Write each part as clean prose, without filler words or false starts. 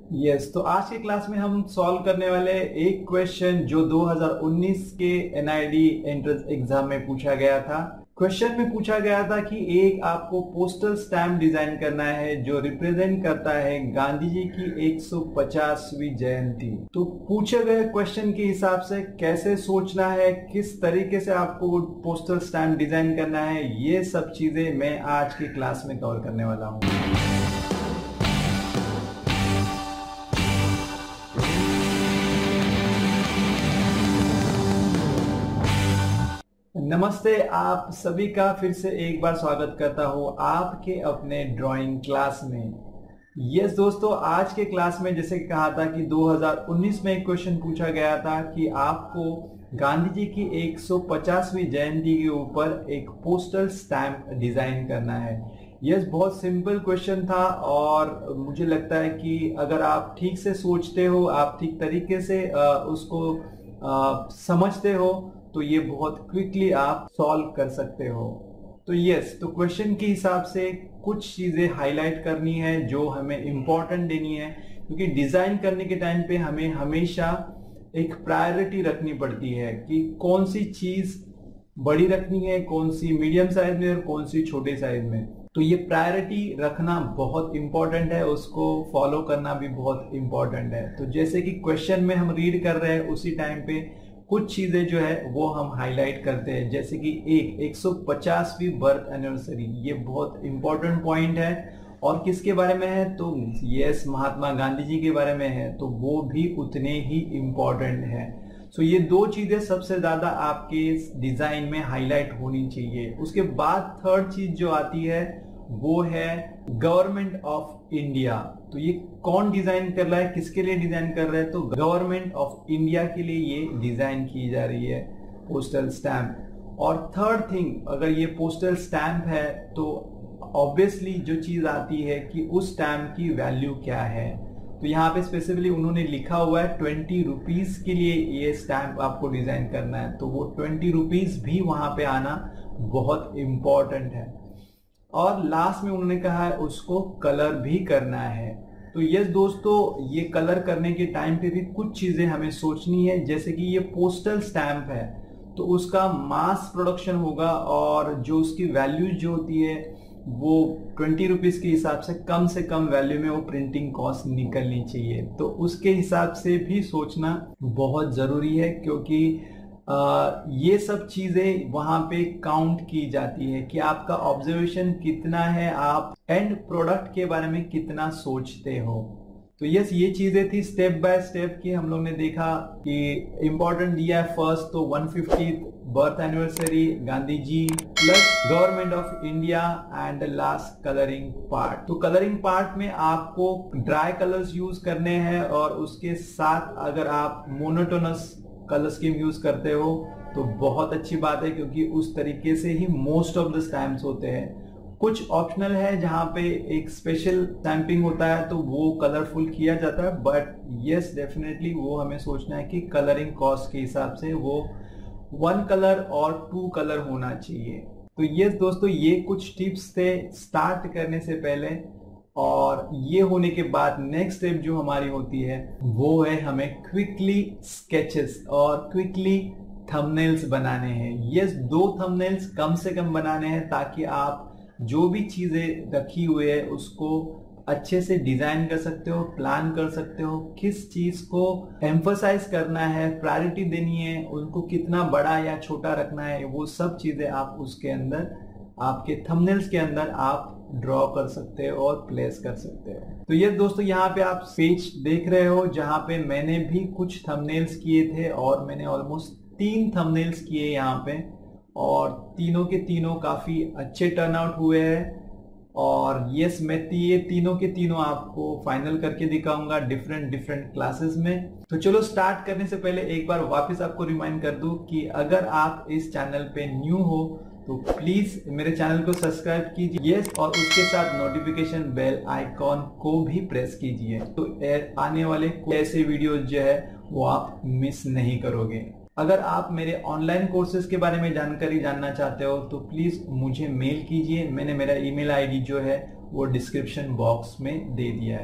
Yes तो आज के क्लास में हम सॉल्व करने वाले एक क्वेश्चन जो 2019 के एनआईडी एंट्रेंस एग्जाम में पूछा गया था। क्वेश्चन में पूछा गया था कि एक आपको पोस्टल स्टैम्प डिजाइन करना है जो रिप्रेजेंट करता है गांधी जी की 150वीं जयंती। तो पूछे गए क्वेश्चन के हिसाब से कैसे सोचना है, किस तरीके से आपको पोस्टल स्टैम्प डिजाइन करना है, ये सब चीजें मैं आज की क्लास में कवर करने वाला हूँ। नमस्ते, आप सभी का फिर से एक बार स्वागत करता हूँ आपके अपने ड्राइंग क्लास में। यस दोस्तों, आज के क्लास में जैसे कहा था कि 2019 में एक क्वेश्चन पूछा गया था कि आपको गांधी जी की 150वीं जयंती के ऊपर एक पोस्टल स्टैम्प डिजाइन करना है। यस, बहुत सिंपल क्वेश्चन था और मुझे लगता है कि अगर आप ठीक से सोचते हो, आप ठीक तरीके से उसको समझते हो तो ये बहुत क्विकली आप सॉल्व कर सकते हो। तो यस, तो क्वेश्चन के हिसाब से कुछ चीजें हाईलाइट करनी है जो हमें इंपॉर्टेंट देनी है, क्योंकि डिजाइन करने के टाइम पे हमें हमेशा एक प्रायोरिटी रखनी पड़ती है कि कौन सी चीज बड़ी रखनी है, कौन सी मीडियम साइज में और कौन सी छोटे साइज में। तो ये प्रायोरिटी रखना बहुत इंपॉर्टेंट है, उसको फॉलो करना भी बहुत इंपॉर्टेंट है। तो जैसे कि क्वेश्चन में हम रीड कर रहे हैं उसी टाइम पे कुछ चीजें जो है वो हम हाईलाइट करते हैं, जैसे कि 150वीं बर्थ एनिवर्सरी, ये बहुत इंपॉर्टेंट पॉइंट है। और किसके बारे में है? तो यस, महात्मा गांधी जी के बारे में है, तो वो भी उतने ही इंपॉर्टेंट है। सो ये दो चीजें सबसे ज्यादा आपके डिजाइन में हाईलाइट होनी चाहिए। उसके बाद थर्ड चीज जो आती है वो है गवर्नमेंट ऑफ इंडिया। तो ये कौन डिजाइन कर रहा है, किसके लिए डिजाइन कर रहा है? तो गवर्नमेंट ऑफ इंडिया के लिए ये डिजाइन की जा रही है पोस्टल स्टैम्प। और थर्ड थिंग, अगर ये पोस्टल स्टैम्प है तो ऑब्वियसली जो चीज आती है कि उस स्टैम्प की वैल्यू क्या है। तो यहाँ पे स्पेसिफिकली उन्होंने लिखा हुआ है 20 रुपीज के लिए ये स्टैम्प आपको डिजाइन करना है, तो वो 20 रुपीज भी वहां पे आना बहुत इंपॉर्टेंट है। और लास्ट में उन्होंने कहा है उसको कलर भी करना है। तो यस दोस्तों, ये कलर करने के टाइम पे भी कुछ चीजें हमें सोचनी है, जैसे कि ये पोस्टल स्टैम्प है तो उसका मास प्रोडक्शन होगा और जो उसकी वैल्यू जो होती है वो 20 रुपीज के हिसाब से कम वैल्यू में वो प्रिंटिंग कॉस्ट निकलनी चाहिए। तो उसके हिसाब से भी सोचना बहुत जरूरी है, क्योंकि ये सब चीजें वहां पे काउंट की जाती है कि आपका ऑब्जर्वेशन कितना है, आप एंड प्रोडक्ट के बारे में कितना सोचते हो। तो यस, ये चीजें थी स्टेप बाय स्टेप की। हम लोग ने देखा कि इंपॉर्टेंट दिया है फर्स्ट तो 150th birth anniversary Gandhi ji, plus government of India and last colouring part. तो कलरिंग पार्ट में आपको ड्राई कलर्स यूज करने हैं और उसके साथ अगर आप मोनोटोनस कलर स्कीम यूज करते हो तो बहुत अच्छी बात है, क्योंकि उस तरीके से ही मोस्ट ऑफ द स्टैम्प्स होते हैं। कुछ ऑप्शनल है जहां पे एक स्पेशल स्टैंपिंग होता है तो वो कलरफुल किया जाता है, बट यस डेफिनेटली वो हमें सोचना है कि कलरिंग कॉस्ट के हिसाब से वो 1 कलर और 2 कलर होना चाहिए। तो यस दोस्तों, ये कुछ टिप्स थे स्टार्ट करने से पहले। और ये होने के बाद नेक्स्ट स्टेप जो हमारी होती है वो है हमें क्विकली स्केचेस और क्विकली थंबनेल्स बनाने हैं। यस, 2 थंबनेल्स कम से कम बनाने हैं ताकि आप जो भी चीजें रखी हुई है उसको अच्छे से डिजाइन कर सकते हो, प्लान कर सकते हो, किस चीज को एम्फसाइज करना है, प्रायोरिटी देनी है, उनको कितना बड़ा या छोटा रखना है, वो सब चीजें आप उसके अंदर आपके थंबनेल्स के अंदर आप ड्रॉ कर सकते हो और प्लेस कर सकते हो। तो ये दोस्तों, यहाँ पे आप पेज देख रहे हो जहाँ पे मैंने भी कुछ थंबनेल्स किए थे और मैंने ऑलमोस्ट 3 थंबनेल्स किए यहाँ पे, और तीनों के तीनों काफी अच्छे टर्न आउट हुए हैं। और यस, मैं ये तीनों के तीनों आपको फाइनल करके दिखाऊंगा डिफरेंट क्लासेस में। तो चलो स्टार्ट करने से पहले एक बार वापस आपको रिमाइंड कर दूं कि अगर आप इस चैनल पे न्यू हो तो प्लीज मेरे चैनल को सब्सक्राइब कीजिए, यस, और उसके साथ नोटिफिकेशन बेल आइकॉन को भी प्रेस कीजिए, तो आने वाले ऐसे वीडियोस जो है वो आप मिस नहीं करोगे। अगर आप मेरे ऑनलाइन कोर्सेज के बारे में जानकारी जानना चाहते हो तो प्लीज मुझे मेल कीजिए। मैंने मेरा ईमेल आईडी जो है वो डिस्क्रिप्शन बॉक्स में दे दिया है।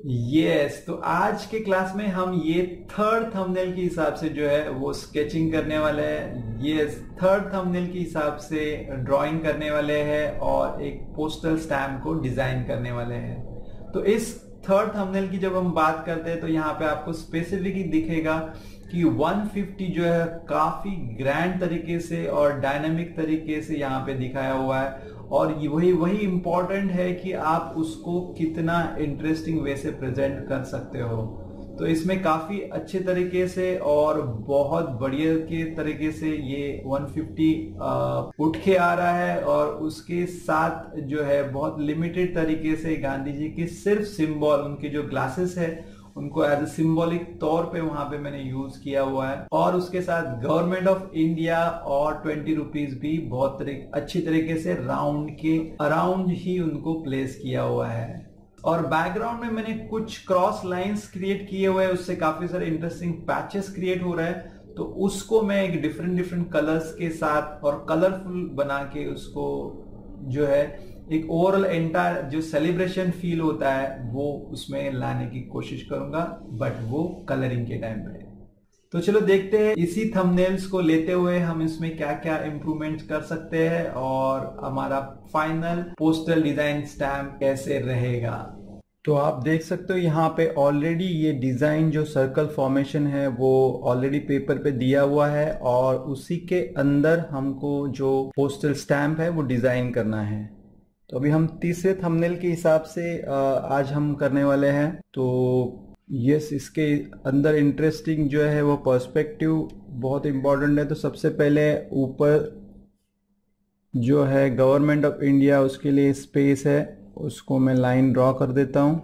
यस, तो आज के क्लास में हम ये थर्ड थंबनेल के हिसाब से जो है वो स्केचिंग करने वाले हैं। यस, थर्ड थंबनेल के हिसाब से ड्राइंग करने वाले हैं और एक पोस्टल स्टैम्प को डिजाइन करने वाले हैं। तो इस थर्ड थंबनेल की जब हम बात करते हैं तो यहाँ पे आपको स्पेसिफिकली दिखेगा कि 150 जो है काफी ग्रैंड तरीके से और डायनामिक तरीके से यहाँ पे दिखाया हुआ है, और वही वही इंपॉर्टेंट है कि आप उसको कितना इंटरेस्टिंग वे से प्रेजेंट कर सकते हो। तो इसमें काफी अच्छे तरीके से और बहुत बढ़िया के तरीके से ये 150 उठ के आ रहा है, और उसके साथ जो है बहुत लिमिटेड तरीके से गांधी जी के सिर्फ सिंबल, उनके जो ग्लासेस है उनको एज ए सिंबॉलिक तौर पे वहां पे मैंने यूज किया हुआ है, और उसके साथ गवर्नमेंट ऑफ इंडिया और 20 रुपीज भी बहुत अच्छी तरीके से राउंड के अराउंड ही उनको प्लेस किया हुआ है। और बैकग्राउंड में मैंने कुछ क्रॉस लाइंस क्रिएट किए हुए हैं, उससे काफी सारे इंटरेस्टिंग पैचेस क्रिएट हो रहा है, तो उसको मैं एक डिफरेंट डिफरेंट कलर्स के साथ और कलरफुल बना के उसको जो है एक ओवरऑल एंटायर जो सेलिब्रेशन फील होता है वो उसमें लाने की कोशिश करूंगा, बट वो कलरिंग के टाइम पे। तो चलो देखते हैं इसी थंबनेल्स को लेते हुए हम इसमें क्या क्या इंप्रूवमेंट कर सकते हैं और हमारा फाइनल पोस्टल डिजाइन स्टैम्प कैसे रहेगा। तो आप देख सकते हो यहाँ पे ऑलरेडी ये डिजाइन जो सर्कल फॉर्मेशन है वो ऑलरेडी पेपर पे दिया हुआ है, और उसी के अंदर हमको जो पोस्टल स्टैम्प है वो डिजाइन करना है। तो अभी हम तीसरे थंबनेल के हिसाब से आज हम करने वाले हैं। तो यस, इसके अंदर इंटरेस्टिंग जो है वो पर्सपेक्टिव बहुत इंपॉर्टेंट है। तो सबसे पहले ऊपर जो है गवर्नमेंट ऑफ इंडिया, उसके लिए स्पेस है, उसको मैं लाइन ड्रॉ कर देता हूँ।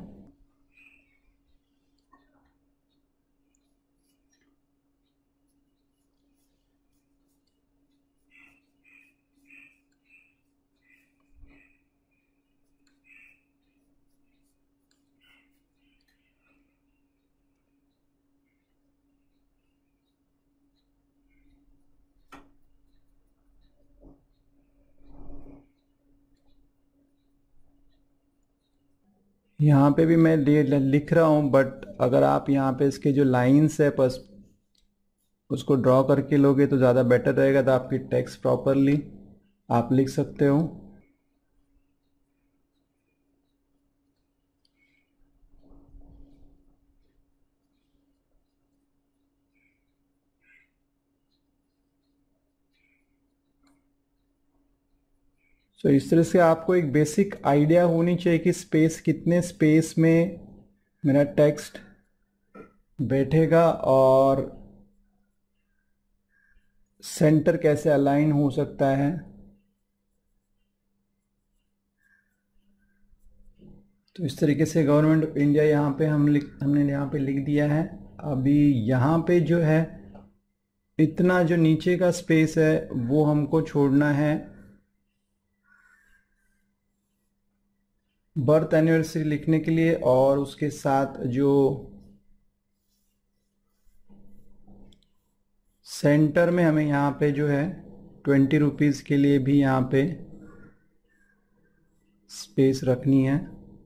यहाँ पे भी मैं लिख रहा हूँ, बट अगर आप यहाँ पे इसके जो लाइंस है बस उसको ड्रॉ करके लोगे तो ज़्यादा बेटर रहेगा, तो आपकी टेक्स्ट प्रॉपरली आप लिख सकते हो। तो इस तरह से आपको एक बेसिक आइडिया होनी चाहिए कि स्पेस, कितने स्पेस में मेरा टेक्स्ट बैठेगा और सेंटर कैसे अलाइन हो सकता है। तो इस तरीके से गवर्नमेंट ऑफ इंडिया यहाँ पे हमने यहाँ पे लिख दिया है। अभी यहाँ पे जो है इतना जो नीचे का स्पेस है वो हमको छोड़ना है बर्थ एनिवर्सरी लिखने के लिए, और उसके साथ जो सेंटर में हमें यहाँ पे जो है 20 रुपीज़ के लिए भी यहाँ पे स्पेस रखनी है।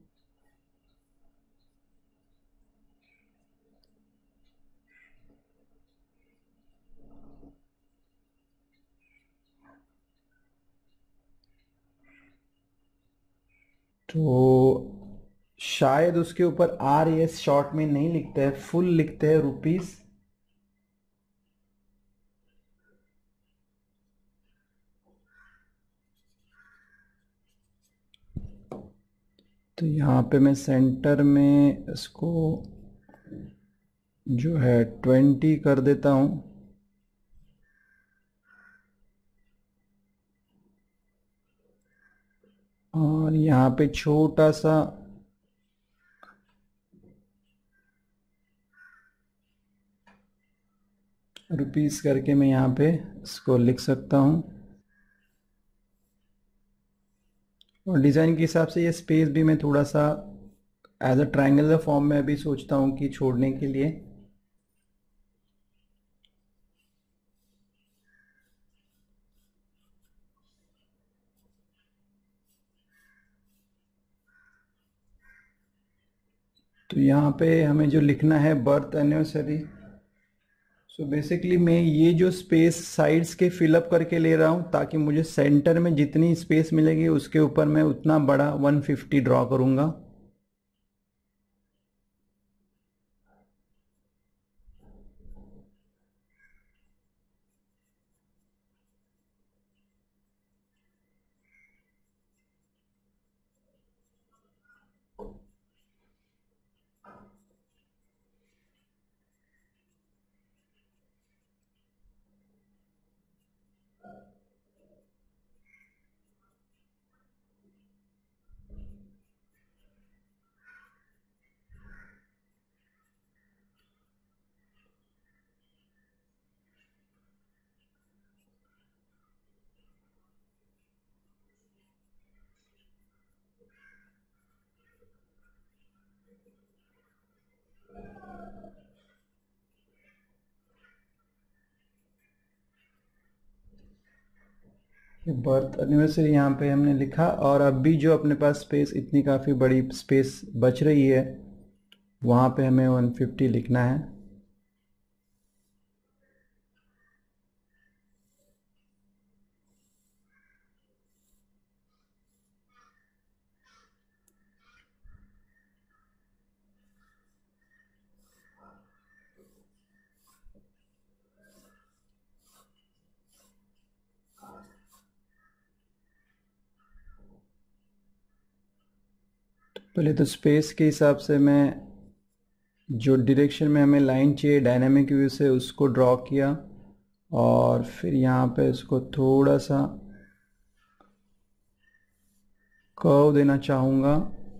तो शायद उसके ऊपर आर एस शॉर्ट में नहीं लिखते हैं, फुल लिखते हैं रुपीस। तो यहाँ पे मैं सेंटर में इसको जो है 20 कर देता हूँ, और यहाँ पे छोटा सा रुपीस करके मैं यहाँ पे इसको लिख सकता हूँ। और डिज़ाइन के हिसाब से ये स्पेस भी मैं थोड़ा सा एज अ ट्रायंगुलर फॉर्म में भी सोचता हूँ कि छोड़ने के लिए। तो यहाँ पे हमें जो लिखना है बर्थ एनिवर्सरी। सो बेसिकली मैं ये जो स्पेस साइड्स के फिलअप करके ले रहा हूँ ताकि मुझे सेंटर में जितनी स्पेस मिलेगी उसके ऊपर मैं उतना बड़ा 150 ड्रॉ करूँगा। बर्थ एनिवर्सरी यहाँ पे हमने लिखा, और अब भी जो अपने पास स्पेस इतनी काफ़ी बड़ी स्पेस बच रही है वहाँ पे हमें 150 लिखना है। पहले तो स्पेस के हिसाब से मैं जो डायरेक्शन में हमें लाइन चाहिए डायनामिक व्यू से उसको ड्रॉ किया, और फिर यहाँ पे इसको थोड़ा सा कर्व देना चाहूँगा।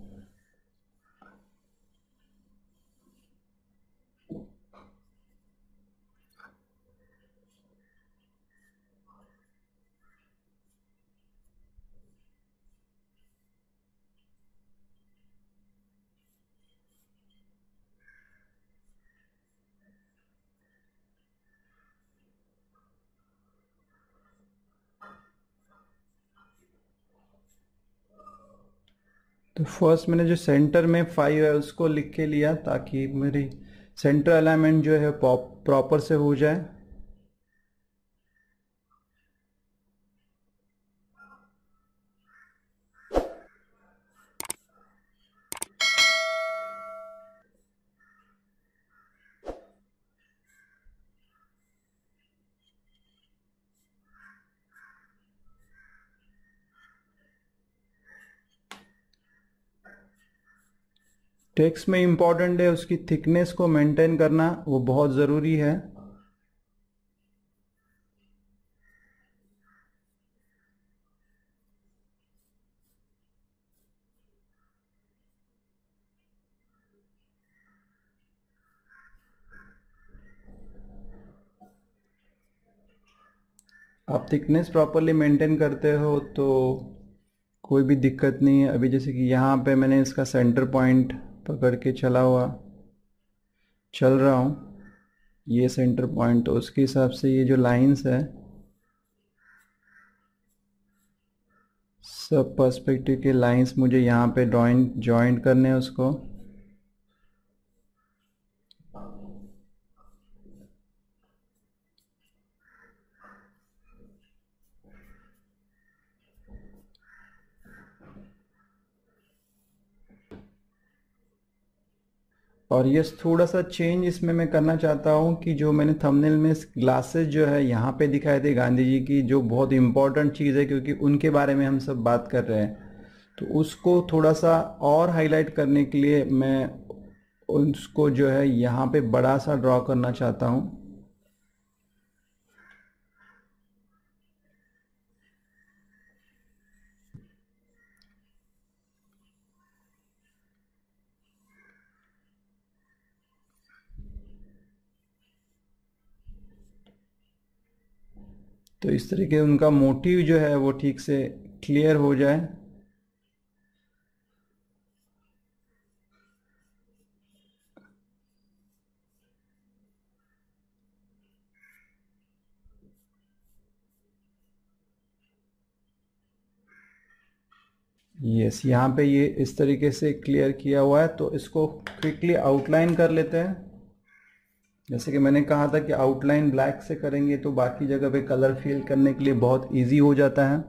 तो फर्स्ट मैंने जो सेंटर में 5 है उसको लिख के लिया ताकि मेरी सेंटर अलाइनमेंट जो है प्रॉपर से हो जाए। टेक्स्ट में इम्पॉर्टेंट है उसकी थिकनेस को मेंटेन करना, वो बहुत ज़रूरी है। आप थिकनेस प्रॉपरली मेंटेन करते हो तो कोई भी दिक्कत नहीं है। अभी जैसे कि यहाँ पे मैंने इसका सेंटर पॉइंट पकड़ के चल रहा हूँ, ये सेंटर पॉइंट, तो उसके हिसाब से ये जो लाइंस है सब पर्सपेक्टिव के लाइंस मुझे यहाँ पे जॉइंट करने हैं उसको। और ये थोड़ा सा चेंज इसमें मैं करना चाहता हूँ कि जो मैंने थंबनेल में ग्लासेस जो है यहाँ पे दिखाए थे गांधी जी की, जो बहुत इम्पोर्टेंट चीज़ है क्योंकि उनके बारे में हम सब बात कर रहे हैं, तो उसको थोड़ा सा और हाईलाइट करने के लिए मैं उसको जो है यहाँ पे बड़ा सा ड्रॉ करना चाहता हूँ। तो इस तरीके उनका मोटिव जो है वो ठीक से क्लियर हो जाए। यस, यहाँ पे ये इस तरीके से क्लियर किया हुआ है, तो इसको क्विकली आउटलाइन कर लेते हैं। जैसे कि मैंने कहा था कि आउटलाइन ब्लैक से करेंगे तो बाकी जगह पे कलर फिल करने के लिए बहुत इजी हो जाता है।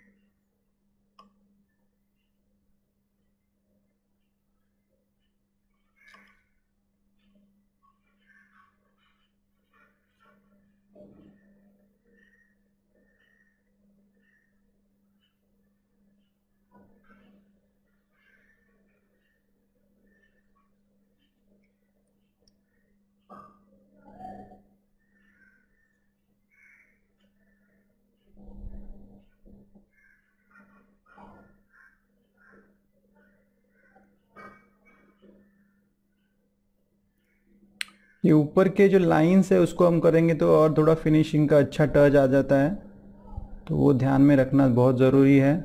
ये ऊपर के जो लाइंस है उसको हम करेंगे तो और थोड़ा फिनिशिंग का अच्छा टच आ जाता है, तो वो ध्यान में रखना बहुत ज़रूरी है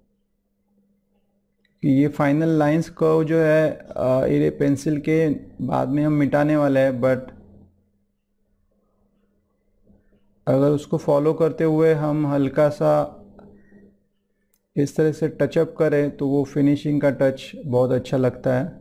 कि ये फाइनल लाइंस को जो है ये पेंसिल के बाद में हम मिटाने वाले हैं, बट अगर उसको फॉलो करते हुए हम हल्का सा इस तरह से टचअप करें तो वो फिनिशिंग का टच बहुत अच्छा लगता है।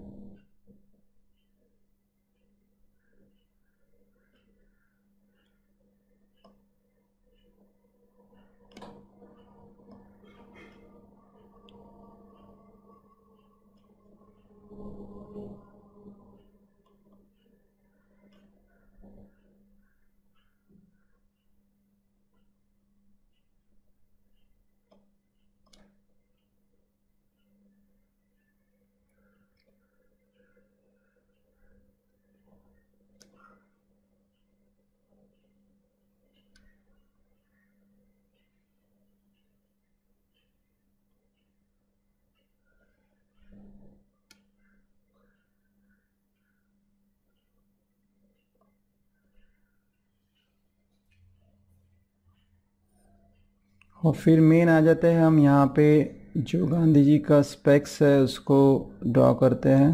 और फिर मेन आ जाते हैं हम यहाँ पे, जो गांधी जी का स्पेक्स है उसको ड्रॉ करते हैं।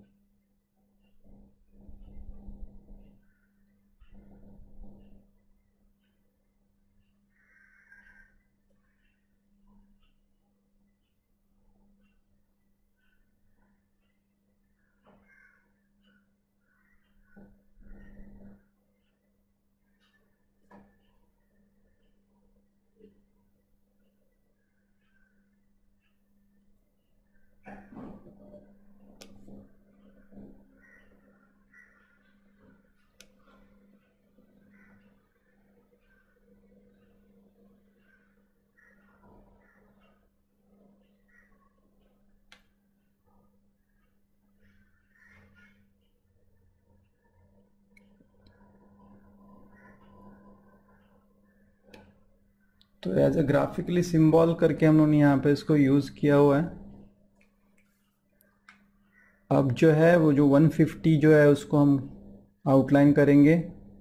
तो एज अ ग्राफिकली सिंबल करके हम लोगों ने यहाँ पे इसको यूज़ किया हुआ है। अब जो है वो जो 150 जो है उसको हम आउटलाइन करेंगे।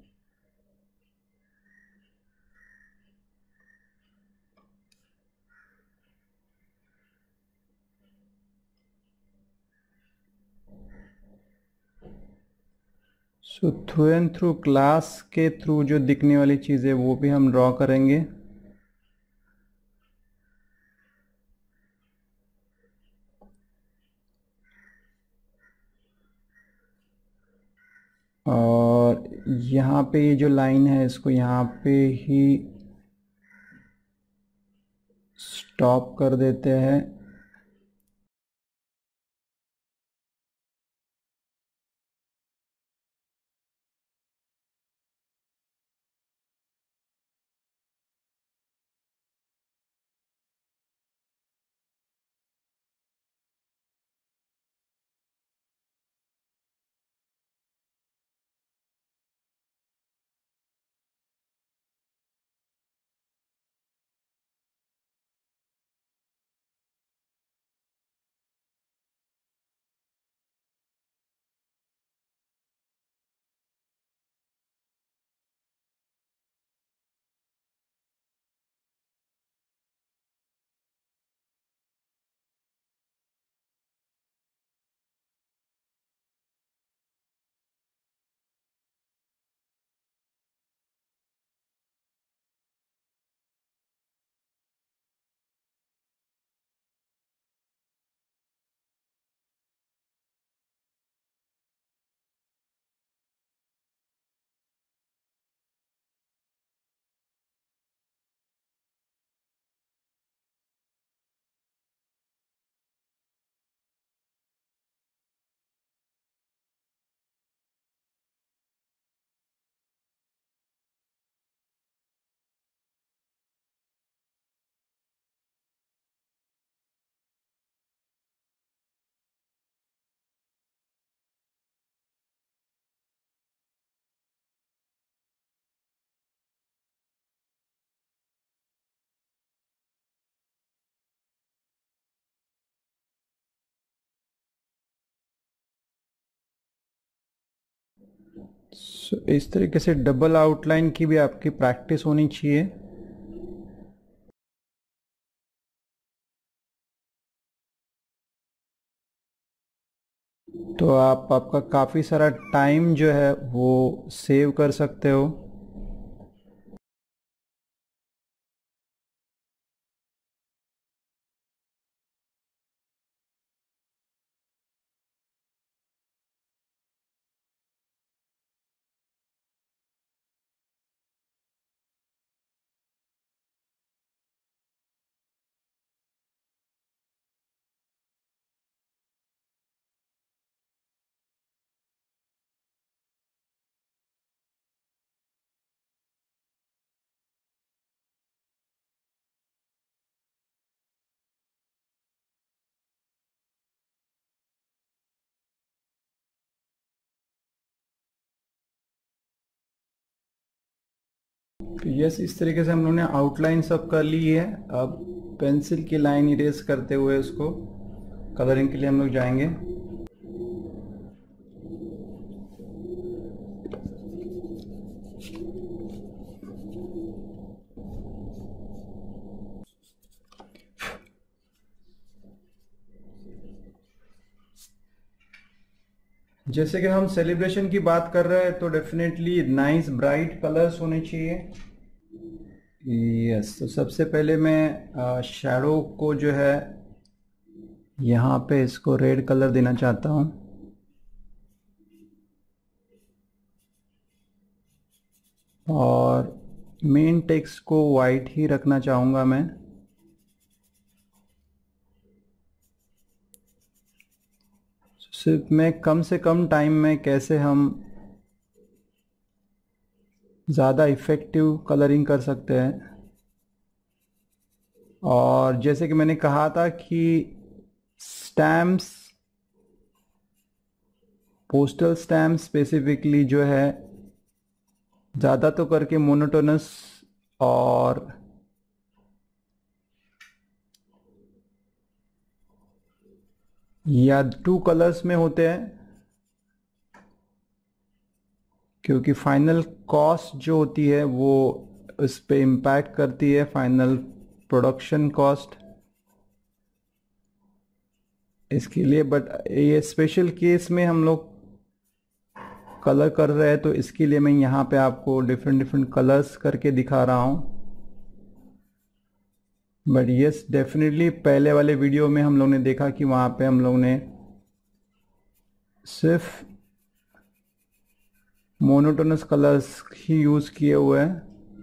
So through and through class के थ्रू जो दिखने वाली चीज़ है वो भी हम ड्रॉ करेंगे। और यहाँ पे ये जो लाइन है इसको यहाँ पे ही स्टॉप कर देते हैं। इस तरीके से डबल आउटलाइन की भी आपकी प्रैक्टिस होनी चाहिए। तो आपका काफ़ी सारा टाइम जो है वो सेव कर सकते हो। तो यस, इस तरीके से हम लोगों ने आउटलाइन सब कर ली है। अब पेंसिल की लाइन इरेज करते हुए उसको कलरिंग के लिए हम लोग जाएंगे। जैसे कि हम सेलिब्रेशन की बात कर रहे हैं तो डेफिनेटली नाइस ब्राइट कलर्स होने चाहिए। यस, तो सबसे पहले मैं शैडो को जो है यहाँ पे इसको रेड कलर देना चाहता हूँ। और मेन टेक्स्ट को वाइट ही रखना चाहूँगा मैं। सिर्फ मैं कम से कम टाइम में कैसे हम ज़्यादा इफ़ेक्टिव कलरिंग कर सकते हैं। और जैसे कि मैंने कहा था कि स्टैम्प्स, पोस्टल स्टैम्प स्पेसिफिकली जो है ज़्यादा तो करके मोनोटोनस और या टू कलर्स में होते हैं, क्योंकि फाइनल कॉस्ट जो होती है वो उस पे इम्पैक्ट करती है, फाइनल प्रोडक्शन कॉस्ट इसके लिए। बट ये स्पेशल केस में हम लोग कलर कर रहे हैं तो इसके लिए मैं यहाँ पे आपको डिफरेंट डिफरेंट कलर्स करके दिखा रहा हूँ। बट यस, डेफिनेटली पहले वाले वीडियो में हम लोग ने देखा कि वहाँ पे हम लोग ने सिर्फ मोनोटोनस कलर्स ही यूज़ किए हुए हैं।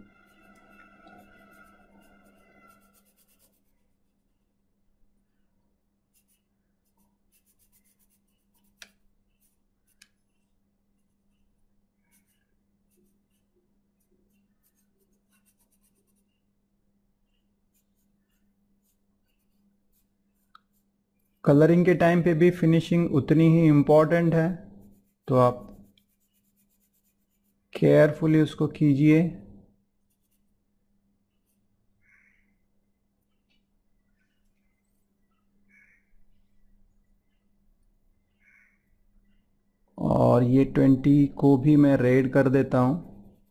कलरिंग के टाइम पे भी फिनिशिंग उतनी ही इम्पॉर्टेंट है, तो आप केयरफुली उसको कीजिए। और ये 20 को भी मैं रेड कर देता हूँ।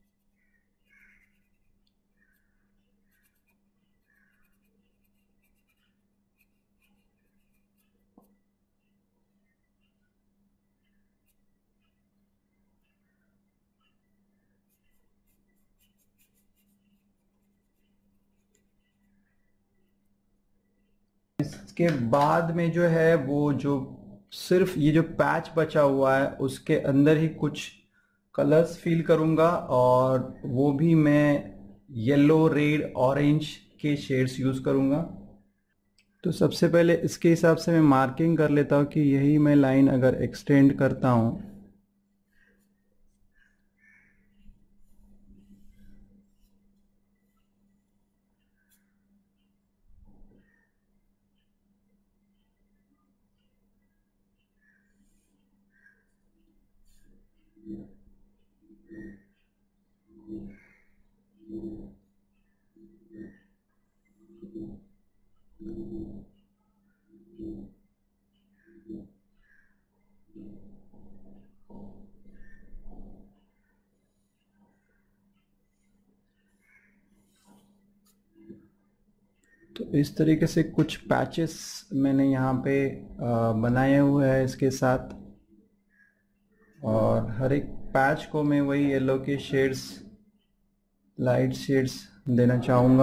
इसके बाद में जो है वो जो सिर्फ ये जो पैच बचा हुआ है उसके अंदर ही कुछ कलर्स फिल करूँगा, और वो भी मैं येलो, रेड, ऑरेंज के शेड्स यूज़ करूँगा। तो सबसे पहले इसके हिसाब से मैं मार्किंग कर लेता हूँ कि यही मैं लाइन अगर एक्सटेंड करता हूँ तो इस तरीके से कुछ पैचेस मैंने यहाँ पे बनाए हुए हैं इसके साथ, और हर एक पैच को मैं वही येलो के शेड्स, लाइट शेड्स देना चाहूँगा।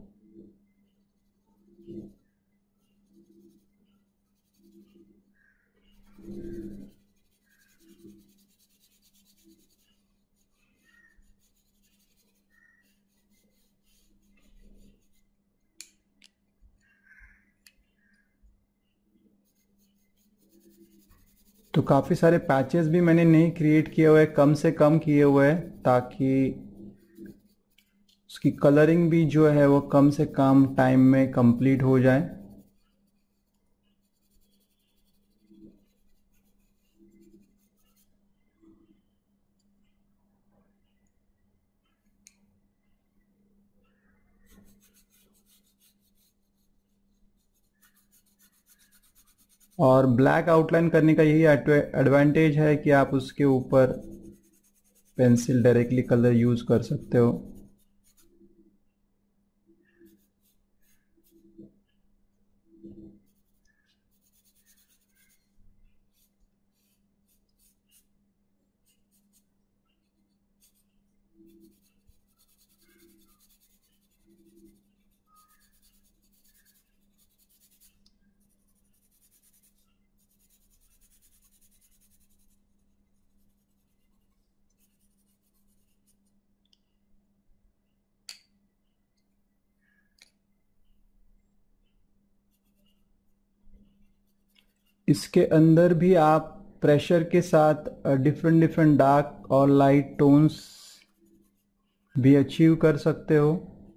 तो काफ़ी सारे पैचेस भी मैंने नहीं क्रिएट किए हुए, कम से कम किए हुए हैं, ताकि उसकी कलरिंग भी जो है वो कम से कम टाइम में कंप्लीट हो जाए। और ब्लैक आउटलाइन करने का यही एडवांटेज है कि आप उसके ऊपर पेंसिल डायरेक्टली कलर यूज़ कर सकते हो। इसके अंदर भी आप प्रेशर के साथ डिफरेंट डिफरेंट डार्क और लाइट टोन्स भी अचीव कर सकते हो।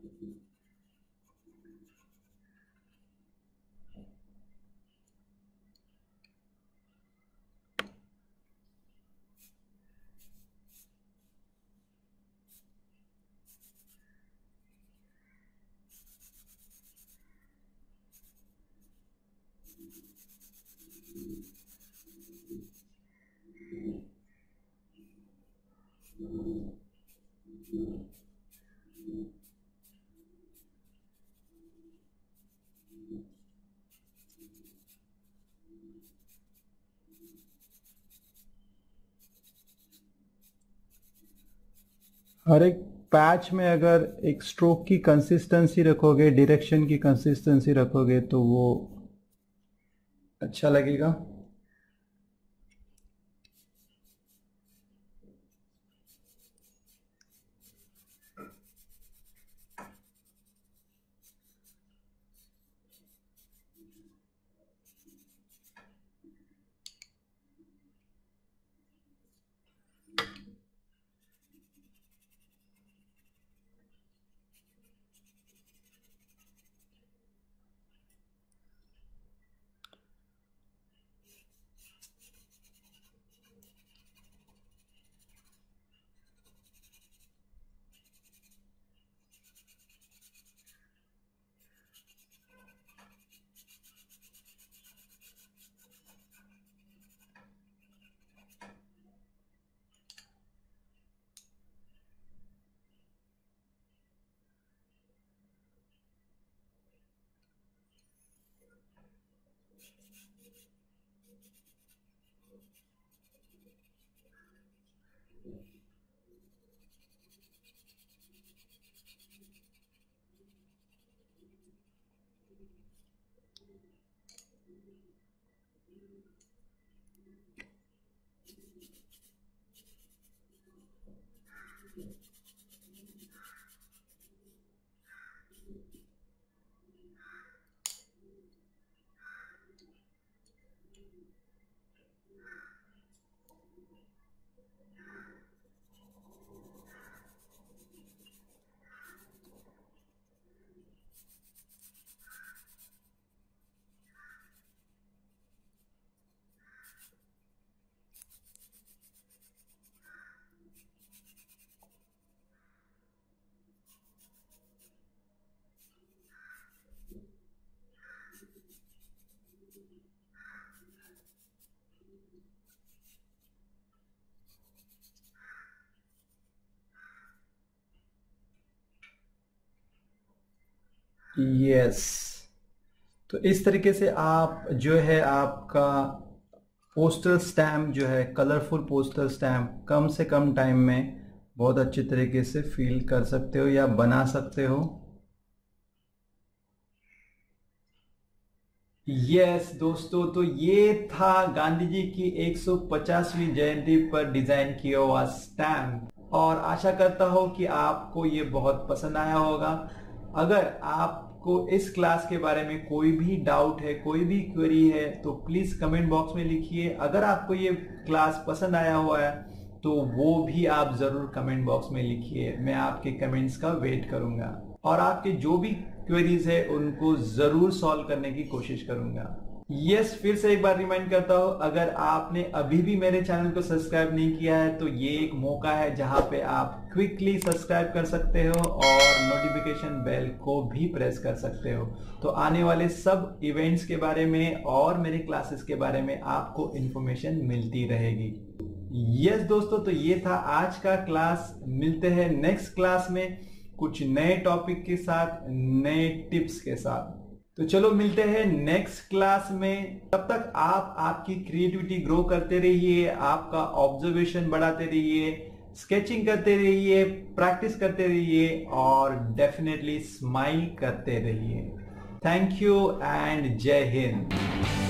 हर एक पैच में अगर एक स्ट्रोक की कंसिस्टेंसी रखोगे, डायरेक्शन की कंसिस्टेंसी रखोगे, तो वो अच्छा लगेगा। यस, तो इस तरीके से आप जो है आपका पोस्टल स्टैम्प जो है, कलरफुल पोस्टल स्टैम्प कम से कम टाइम में बहुत अच्छे तरीके से फिल कर सकते हो या बना सकते हो। यस दोस्तों, तो ये था गांधी जी की 150वीं जयंती पर डिजाइन किया हुआ स्टैम्प और आशा करता हूं कि आपको ये बहुत पसंद आया होगा। अगर आपको इस क्लास के बारे में कोई भी डाउट है, कोई भी क्वेरी है, तो प्लीज कमेंट बॉक्स में लिखिए। अगर आपको ये क्लास पसंद आया हुआ है तो वो भी आप जरूर कमेंट बॉक्स में लिखिए, मैं आपके कमेंट्स का वेट करूंगा और आपके जो भी क्वेरीज है उनको जरूर सॉल्व करने की कोशिश करूंगा। यस, फिर से एक बार रिमाइंड करता हूं, अगर आपने अभी भी मेरे चैनल को सब्सक्राइब नहीं किया है तो ये एक मौका है जहां पे आप क्विकली सब्सक्राइब कर सकते हो और नोटिफिकेशन बेल को भी प्रेस कर सकते हो, तो आने वाले सब इवेंट्स के बारे में और मेरे क्लासेस के बारे में आपको इंफॉर्मेशन मिलती रहेगी। यस दोस्तों, तो ये था आज का क्लास। मिलते हैं नेक्स्ट क्लास में कुछ नए टॉपिक के साथ, नए टिप्स के साथ। तो चलो मिलते हैं नेक्स्ट क्लास में। तब तक आप आपकी क्रिएटिविटी ग्रो करते रहिए, आपका ऑब्जर्वेशन बढ़ाते रहिए, स्केचिंग करते रहिए, प्रैक्टिस करते रहिए और डेफिनेटली स्माइल करते रहिए। थैंक यू एंड जय हिंद।